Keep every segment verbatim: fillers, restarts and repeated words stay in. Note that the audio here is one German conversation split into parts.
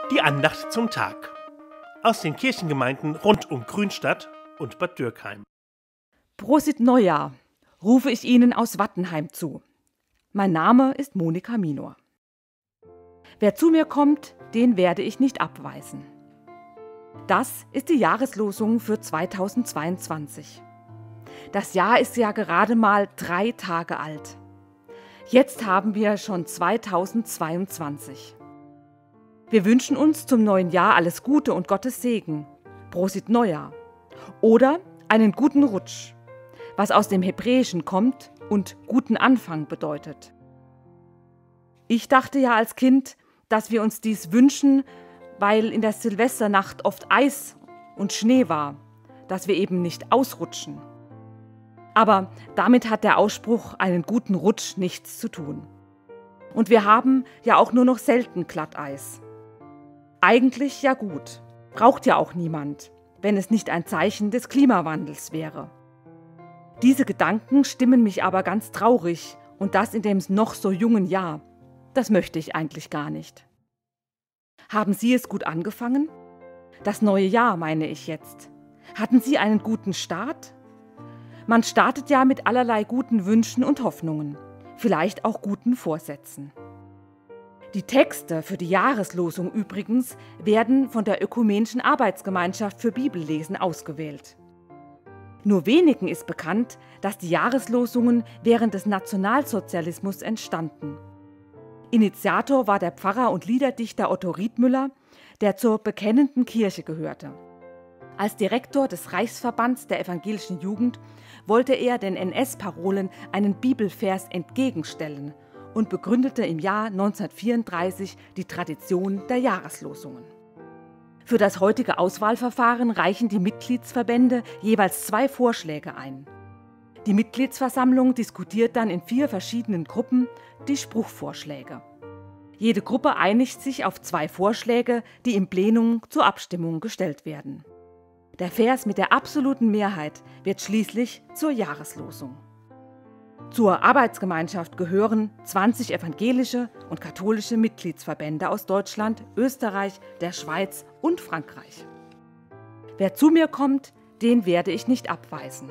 Die Andacht zum Tag aus den Kirchengemeinden rund um Grünstadt und Bad Dürkheim. Prosit Neujahr, rufe ich Ihnen aus Wattenheim zu. Mein Name ist Monika Minor. Wer zu mir kommt, den werde ich nicht abweisen. Das ist die Jahreslosung für zweitausendzweiundzwanzig. Das Jahr ist ja gerade mal drei Tage alt. Jetzt haben wir schon zweitausendzweiundzwanzig. Wir wünschen uns zum neuen Jahr alles Gute und Gottes Segen. Prosit Neujahr. Oder einen guten Rutsch, was aus dem Hebräischen kommt und guten Anfang bedeutet. Ich dachte ja als Kind, dass wir uns dies wünschen, weil in der Silvesternacht oft Eis und Schnee war, dass wir eben nicht ausrutschen. Aber damit hat der Ausspruch einen guten Rutsch nichts zu tun. Und wir haben ja auch nur noch selten Glatteis. Eigentlich ja gut, braucht ja auch niemand, wenn es nicht ein Zeichen des Klimawandels wäre. Diese Gedanken stimmen mich aber ganz traurig, und das in dem noch so jungen Jahr. Das möchte ich eigentlich gar nicht. Haben Sie es gut angefangen? Das neue Jahr meine ich jetzt. Hatten Sie einen guten Start? Man startet ja mit allerlei guten Wünschen und Hoffnungen, vielleicht auch guten Vorsätzen. Die Texte für die Jahreslosung übrigens werden von der Ökumenischen Arbeitsgemeinschaft für Bibellesen ausgewählt. Nur wenigen ist bekannt, dass die Jahreslosungen während des Nationalsozialismus entstanden. Initiator war der Pfarrer und Liederdichter Otto Riethmüller, der zur Bekennenden Kirche gehörte. Als Direktor des Reichsverbands der evangelischen Jugend wollte er den N S-Parolen einen Bibelvers entgegenstellen und begründete im Jahr neunzehnhundertvierunddreißig die Tradition der Jahreslosungen. Für das heutige Auswahlverfahren reichen die Mitgliedsverbände jeweils zwei Vorschläge ein. Die Mitgliedsversammlung diskutiert dann in vier verschiedenen Gruppen die Spruchvorschläge. Jede Gruppe einigt sich auf zwei Vorschläge, die im Plenum zur Abstimmung gestellt werden. Der Vers mit der absoluten Mehrheit wird schließlich zur Jahreslosung. Zur Arbeitsgemeinschaft gehören zwanzig evangelische und katholische Mitgliedsverbände aus Deutschland, Österreich, der Schweiz und Frankreich. Wer zu mir kommt, den werde ich nicht abweisen.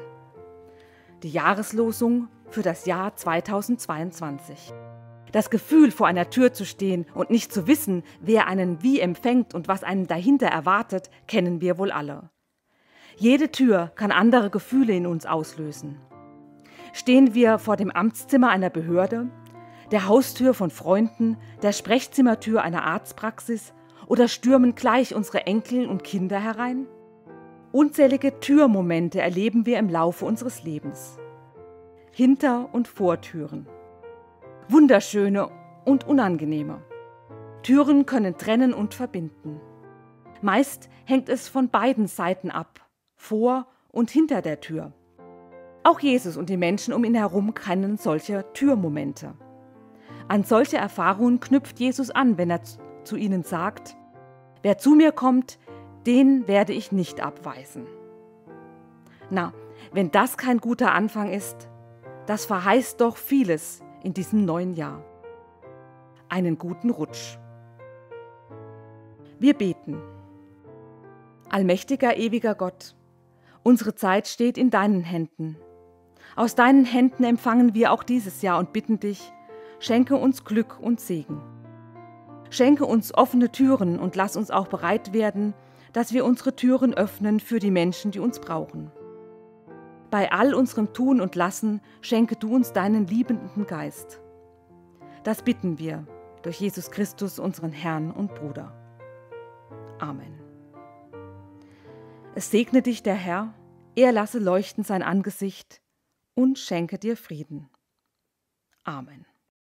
Die Jahreslosung für das Jahr zweitausendzweiundzwanzig. Das Gefühl, vor einer Tür zu stehen und nicht zu wissen, wer einen wie empfängt und was einen dahinter erwartet, kennen wir wohl alle. Jede Tür kann andere Gefühle in uns auslösen. Stehen wir vor dem Amtszimmer einer Behörde, der Haustür von Freunden, der Sprechzimmertür einer Arztpraxis oder stürmen gleich unsere Enkel und Kinder herein? Unzählige Türmomente erleben wir im Laufe unseres Lebens. Hinter- und Vortüren. Wunderschöne und unangenehme. Türen können trennen und verbinden. Meist hängt es von beiden Seiten ab, vor und hinter der Tür. Auch Jesus und die Menschen um ihn herum kennen solche Türmomente. An solche Erfahrungen knüpft Jesus an, wenn er zu ihnen sagt: Wer zu mir kommt, den werde ich nicht abweisen. Na, wenn das kein guter Anfang ist, das verheißt doch vieles in diesem neuen Jahr. Einen guten Rutsch. Wir beten. Allmächtiger, ewiger Gott, unsere Zeit steht in deinen Händen. Aus deinen Händen empfangen wir auch dieses Jahr und bitten dich, schenke uns Glück und Segen. Schenke uns offene Türen und lass uns auch bereit werden, dass wir unsere Türen öffnen für die Menschen, die uns brauchen. Bei all unserem Tun und Lassen schenke du uns deinen liebenden Geist. Das bitten wir durch Jesus Christus, unseren Herrn und Bruder. Amen. Es segne dich der Herr, er lasse leuchten sein Angesicht und schenke dir Frieden. Amen.